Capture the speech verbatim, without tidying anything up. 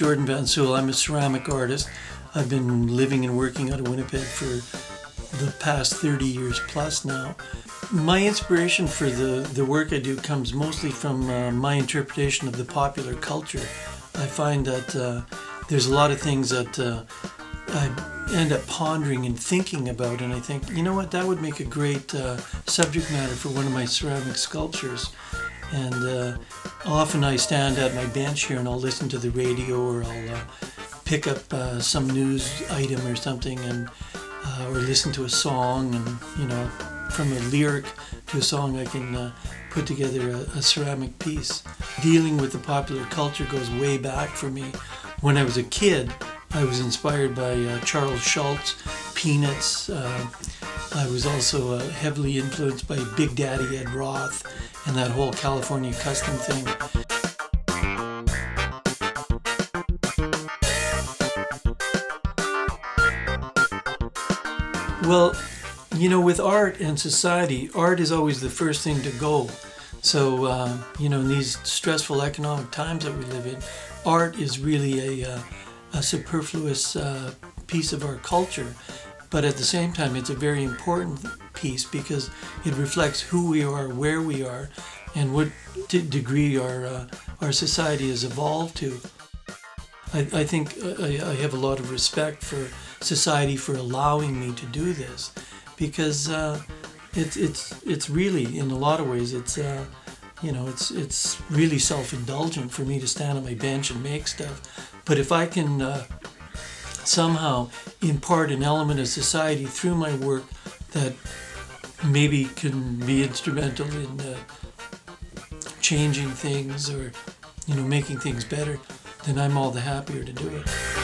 Jordan Van Sewell. I'm a ceramic artist. I've been living and working out of Winnipeg for the past thirty years plus now. My inspiration for the, the work I do comes mostly from uh, my interpretation of the popular culture. I find that uh, there's a lot of things that uh, I end up pondering and thinking about, and I think, you know what, that would make a great uh, subject matter for one of my ceramic sculptures. And uh, often I stand at my bench here and I'll listen to the radio, or I'll uh, pick up uh, some news item or something, and uh, or listen to a song, and you know, from a lyric to a song I can uh, put together a, a ceramic piece. Dealing with the popular culture goes way back for me. When I was a kid, I was inspired by uh, Charles Schulz, Peanuts. Uh, I was also uh, heavily influenced by Big Daddy Ed Roth and that whole California custom thing. Well, you know, with art and society, art is always the first thing to go. So, uh, you know, in these stressful economic times that we live in, art is really a, uh, a superfluous uh, piece of our culture. But at the same time, it's a very important piece because it reflects who we are, where we are, and what d degree our, uh, our society has evolved to. I, I think I, I have a lot of respect for society for allowing me to do this, because uh, it's it's it's really, in a lot of ways, it's uh, you know, it's it's really self-indulgent for me to stand on my bench and make stuff. But if I can uh, somehow impart an element of society through my work that maybe can be instrumental in uh, changing things, or you know, making things better, then I'm all the happier to do it.